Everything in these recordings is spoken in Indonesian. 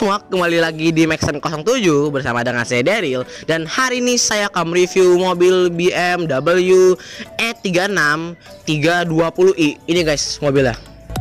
Semua kembali lagi di Maxen 07 bersama dengan saya Daryl. Dan hari ini saya akan review mobil BMW E36 320i. Ini guys mobilnya.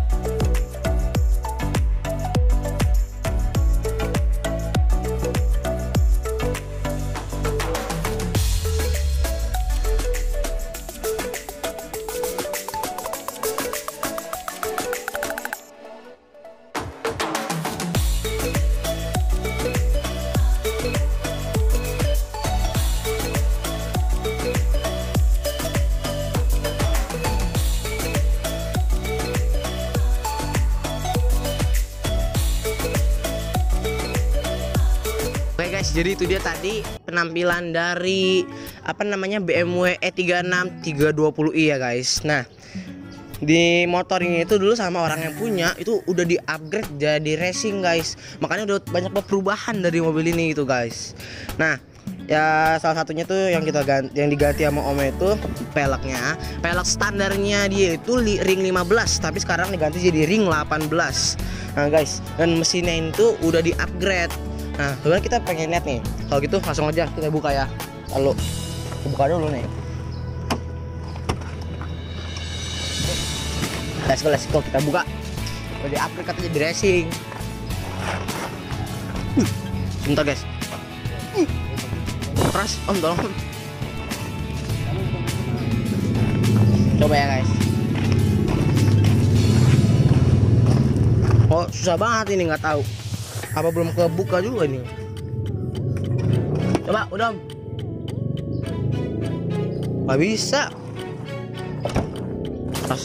Oke guys, jadi itu dia tadi penampilan dari BMW E36 320i ya guys. Nah, di motor ini itu dulu sama orang yang punya itu udah di-upgrade jadi racing guys. Makanya udah banyak perubahan dari mobil ini gitu guys. Nah, ya salah satunya tuh yang diganti sama Om itu peleknya. Pelek standarnya dia itu ring 15, tapi sekarang diganti jadi ring 18. Nah guys, dan mesinnya itu udah di-upgrade. Nah, sebenarnya kita pengen lihat nih. Kalau gitu langsung aja kita buka ya. Lalu buka dulu nih. Let's go kita buka. Udah di-upgrade katanya jadi racing. Bentar guys. Keras, Om tolong. Coba ya guys. Oh, susah banget ini, nggak tahu. Apa belum kebuka juga nih? Coba, udah. Nggak bisa. Pas.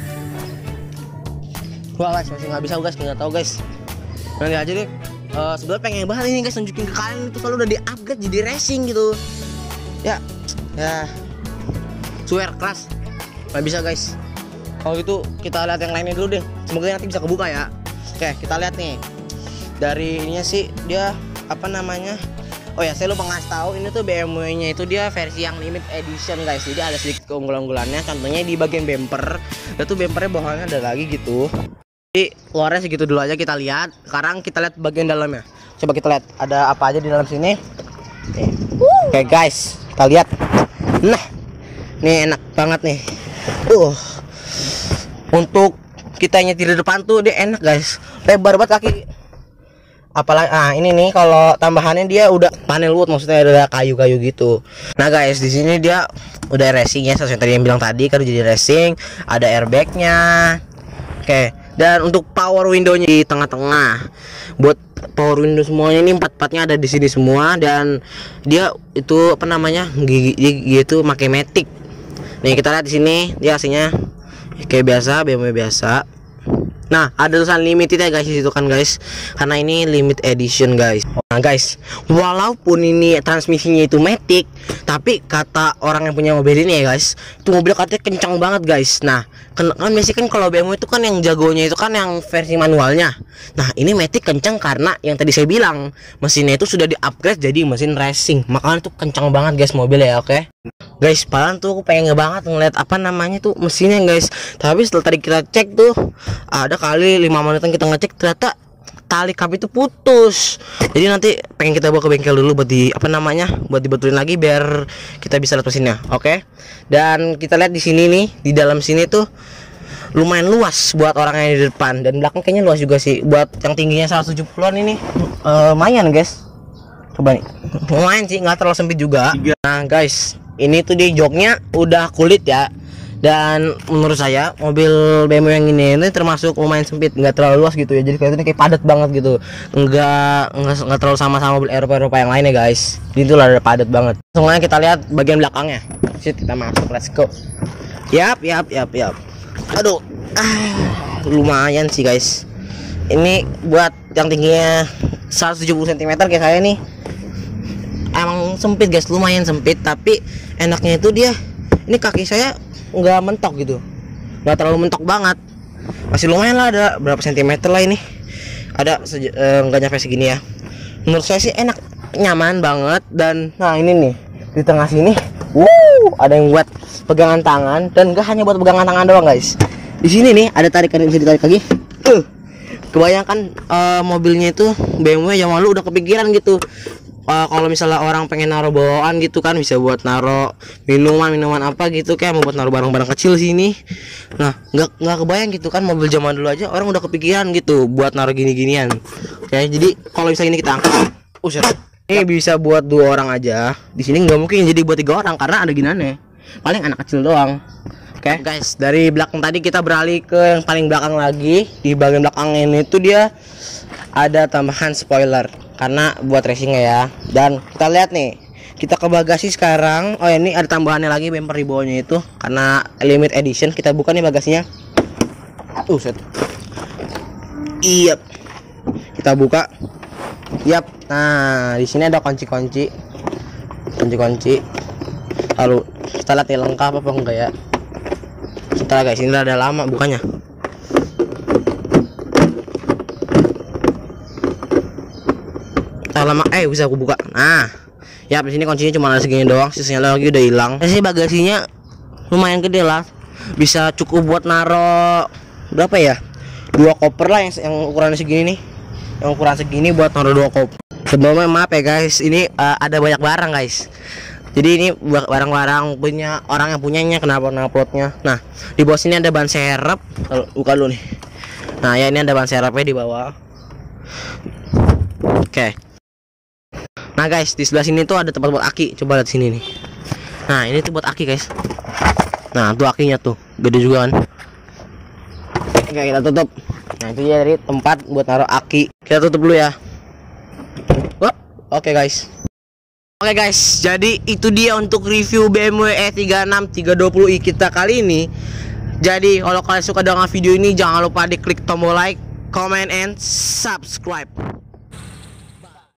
Wah guys, masih nggak bisa guys, nggak tahu guys. Nanti aja deh. Sebenarnya pengen banget ini guys nunjukin ke kalian itu selalu udah di-upgrade jadi racing gitu. Ya, swear keras. Nggak bisa guys. Kalau gitu kita lihat yang lainnya dulu deh. Semoga nanti bisa kebuka ya. Oke, kita lihat nih. Dari ininya sih dia oh ya, saya lupa ngasih tahu ini tuh BMW-nya itu dia versi yang limited edition guys. Jadi ada sedikit keunggulan-unggulannya. Contohnya di bagian bumper, itu bumpernya bawahnya ada lagi gitu. Jadi luarnya segitu dulu aja kita lihat. Sekarang kita lihat bagian dalamnya. Coba kita lihat ada apa aja di dalam sini. Oke guys, kita lihat. Nah, ini enak banget nih. Untuk kita nyetir di depan tuh dia enak guys. Lebar banget kaki. Apalagi ini nih kalau tambahannya dia udah panel wood, maksudnya ada kayu-kayu gitu. Nah guys, di sini dia udah racing ya, sesuai tadi yang bilang tadi kan jadi racing, ada airbagnya. Oke, dan untuk power window-nya di tengah-tengah. Buat power window semuanya ini empat-empatnya ada di sini semua, dan dia itu gigi itu pakai matic. Nih kita lihat di sini dia aslinya kayak biasa, BMW biasa. Nah, ada tulisan limited ya guys itu kan guys, karena ini limited edition guys. Nah guys, walaupun ini transmisinya itu matic, tapi kata orang yang punya mobil ini ya guys, itu mobil katanya kencang banget guys. Nah, kan biasanya kan kalau BMW itu kan yang jagonya itu kan yang versi manualnya. Nah, ini matic kencang karena yang tadi saya bilang, mesinnya itu sudah di-upgrade jadi mesin racing. Makanya tuh kencang banget guys mobilnya ya, oke. Guys, padahal tuh aku pengen banget ngeliat tuh mesinnya guys. Tapi setelah tadi kita cek tuh, ada kali 5 menitan kita ngecek, ternyata tali kap itu putus. Jadi nanti pengen kita bawa ke bengkel dulu buat buat dibetulin lagi biar kita bisa lihat mesinnya, oke. Dan kita lihat di sini nih, di dalam sini tuh lumayan luas buat orang yang di depan, dan belakang kayaknya luas juga sih. Buat yang tingginya 170-an ini lumayan guys. Coba nih, lumayan sih, nggak terlalu sempit juga. Nah guys, ini tuh dia joknya udah kulit ya. Dan menurut saya mobil BMW yang ini termasuk lumayan sempit, nggak terlalu luas gitu ya. Jadi kelihatannya kayak padat banget gitu. Nggak terlalu sama mobil Eropa yang lainnya guys. Jadi itu lah padat banget. Langsung aja kita lihat bagian belakangnya. Kita masuk, let's go. Yap. Aduh, lumayan sih guys. Ini buat yang tingginya 170 cm kayak saya nih, emang sempit guys, lumayan sempit. Tapi enaknya itu dia, ini kaki saya nggak mentok gitu, nggak terlalu mentok banget, masih lumayan lah, ada berapa sentimeter lah ini, ada nggak nyampe segini ya. Menurut saya sih enak, nyaman banget. Dan nah ini nih di tengah sini, ada yang buat pegangan tangan, dan gak hanya buat pegangan tangan doang guys. Di sini nih ada tarikan yang bisa ditarik lagi. kebayangkan mobilnya itu BMW yang lalu udah kepikiran gitu. Kalau misalnya orang pengen naruh bawaan gitu kan, bisa buat naruh minuman apa gitu, kayak mau buat naruh barang-barang kecil sini. Nah, nggak kebayang gitu kan, mobil zaman dulu aja orang udah kepikiran gitu buat naruh gini-ginian. Oke, jadi kalau misalnya ini kita angkat, ini bisa buat 2 orang aja. Di sini nggak mungkin jadi buat 3 orang karena ada ginannya. Paling anak kecil doang. Oke, guys, dari belakang tadi kita beralih ke yang paling belakang lagi. Di bagian belakang ini tuh dia ada tambahan spoiler karena buat racingnya ya. Dan kita lihat nih, kita ke bagasi sekarang. Oh, ini ada tambahannya lagi, bumper di bawahnya itu karena limited edition. Kita buka nih bagasinya. Set. Iya, kita buka. Yap. Nah, di sini ada kunci-kunci. Lalu kita lihat nih lengkap apa enggak ya. Setelah guys, ini ada lama bukannya. Lama bisa aku buka. Nah, ya di sini kuncinya cuma ada segini doang, sisanya lagi udah hilang. Di sini bagasinya lumayan gede lah, bisa cukup buat naro berapa ya, 2 koper lah yang ukurannya segini nih, yang ukuran segini buat naro 2 koper. Sebelumnya maaf ya guys, ini ada banyak barang guys, jadi ini barang-barang punya orang yang punyanya, kenapa uploadnya. Nah, di bawah sini ada ban serep, buka dulu nih. Nah ya, ini ada ban serepnya di bawah. Oke. Nah guys, di sebelah sini tuh ada tempat buat aki. Coba lihat sini nih. Nah, ini tuh buat aki guys. Nah, tuh akinya tuh gede juga kan. Oke, kita tutup. Nah, itu dia dari tempat buat naruh aki. Kita tutup dulu ya. Oke guys. Oke guys, jadi itu dia untuk review BMW E36 320i kita kali ini. Jadi kalau kalian suka dengan video ini, jangan lupa diklik tombol like, comment, and subscribe.